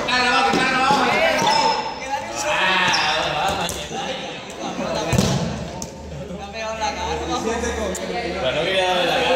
Está grabado, está grabado. Bueno, no quería darle la cara.